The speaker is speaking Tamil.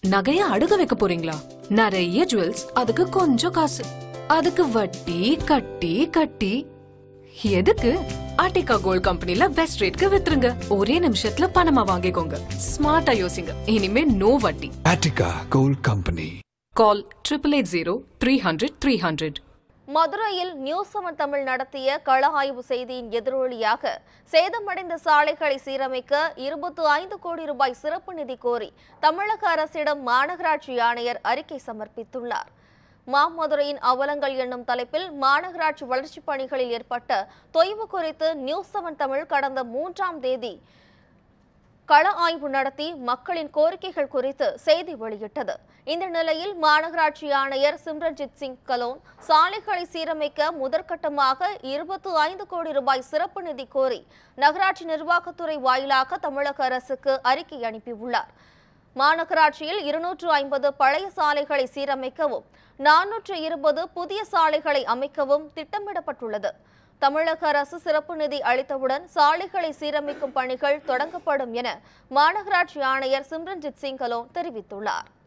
நகைய அடுக்க வைக்க போறீங்களா? நிறைய ஜுவல்ஸ், அதுக்கு கொஞ்சம் காசு, அதுக்கு வட்டி கட்டி கட்டி எதுக்கு? ஆர்டிகா கோல்ட் கம்பெனில பெஸ்ட் ரேட்க்கு வித்துருங்க. ஒரே நிமிஷத்துல பணமா வாங்கிக்கோங்க. ஸ்மார்ட்டா யோசிங்க. இனிமே நோ வட்டி. Attica gold company. கால் 8880-300-300. மதுரையில் நியூஸ் 7 தமிழ் நடத்திய கள ஆய்வு செய்தியின் எதிரொலியாக சேதமடைந்த சாலைகளை சீரமைக்க 25 கோடி ரூபாய் சிறப்பு நிதி கோரி தமிழக அரசிடம் மாநகராட்சி ஆணையர் அறிக்கை சமர்ப்பித்துள்ளார். மாமதுரையின் அவலங்கள் என்னும் தலைப்பில் மாநகராட்சி வளர்ச்சிப் பணிகளில் ஏற்பட்ட தொய்வு குறித்து நியூஸ் 7 தமிழ் கடந்த 3ஆம் தேதி கள ஆய்வு நடத்தி மக்களின் கோரிக்கைகள் குறித்து செய்தி வெளியிட்டது. இந்த நிலையில் மாநகராட்சி ஆணையர் சிம்ரன்ஜித் சிங் கலோன் சாலைகளை சீரமைக்க முதற்கட்டமாக 25 கோடி ரூபாய் சிறப்பு நிதி கோரி நகராட்சி நிர்வாகத்துறை வாயிலாக தமிழக அரசுக்கு அறிக்கை அனுப்பியுள்ளார். மாநகராட்சியில் 250 பழைய சாலைகளை சீரமைக்கவும் 420 புதிய சாலைகளை அமைக்கவும் திட்டமிடப்பட்டுள்ளது. தமிழக அரசு சிறப்பு நிதி அளித்தவுடன் சாலைகளை சீரமைக்கும் பணிகள் தொடங்கப்படும் என மாநகராட்சி ஆணையர் சிம்ரன்ஜித் சிங் கலோன் தெரிவித்துள்ளார்.